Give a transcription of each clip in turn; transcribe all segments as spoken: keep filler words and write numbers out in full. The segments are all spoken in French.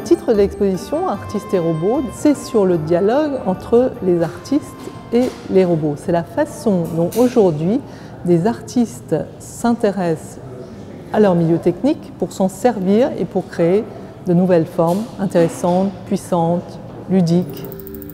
titre de l'exposition, Artistes et robots, c'est sur le dialogue entre les artistes et les robots. C'est la façon dont aujourd'hui des artistes s'intéressent à leur milieu technique pour s'en servir et pour créer de nouvelles formes intéressantes, puissantes, ludiques.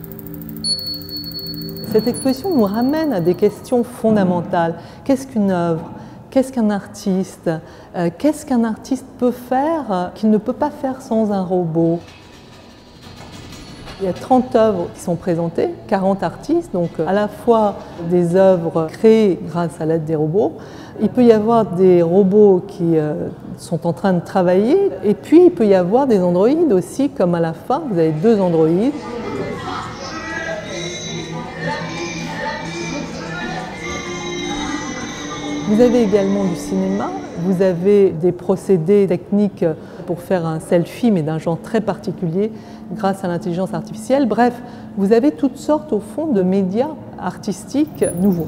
Cette exposition nous ramène à des questions fondamentales. Qu'est-ce qu'une œuvre ? Qu'est-ce qu'un artiste ? euh, Qu'est-ce qu'un artiste peut faire euh, qu'il ne peut pas faire sans un robot ? Il y a trente œuvres qui sont présentées, quarante artistes, donc à la fois des œuvres créées grâce à l'aide des robots. Il peut y avoir des robots qui euh, sont en train de travailler, et puis il peut y avoir des androïdes aussi, comme à la fin, vous avez deux androïdes. Vous avez également du cinéma, vous avez des procédés techniques pour faire un selfie, mais d'un genre très particulier, grâce à l'intelligence artificielle. Bref, vous avez toutes sortes, au fond, de médias artistiques nouveaux.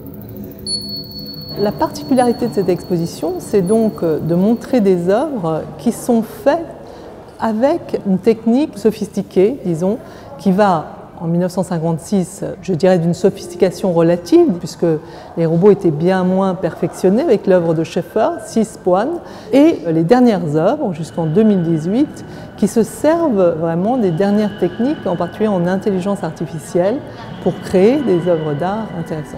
La particularité de cette exposition, c'est donc de montrer des œuvres qui sont faites avec une technique sophistiquée, disons, qui va, en mille neuf cent cinquante-six, je dirais d'une sophistication relative, puisque les robots étaient bien moins perfectionnés avec l'œuvre de Schaeffer, Six One, et les dernières œuvres, jusqu'en deux mille dix-huit, qui se servent vraiment des dernières techniques, en particulier en intelligence artificielle, pour créer des œuvres d'art intéressantes.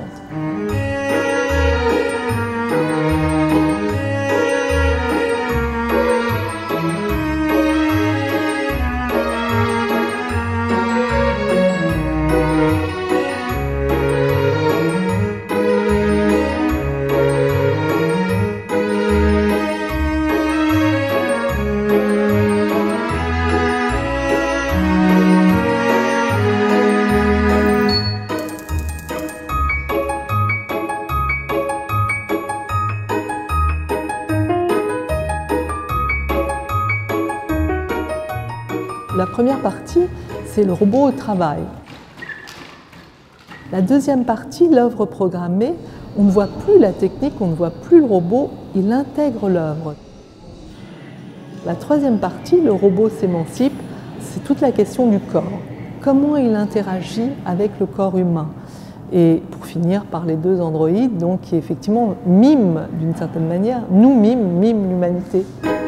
La première partie, c'est le robot au travail. La deuxième partie, l'œuvre programmée, on ne voit plus la technique, on ne voit plus le robot, il intègre l'œuvre. La troisième partie, le robot s'émancipe, c'est toute la question du corps. Comment il interagit avec le corps humain? Et pour finir par les deux androïdes, donc, qui effectivement miment d'une certaine manière, nous miment, miment l'humanité.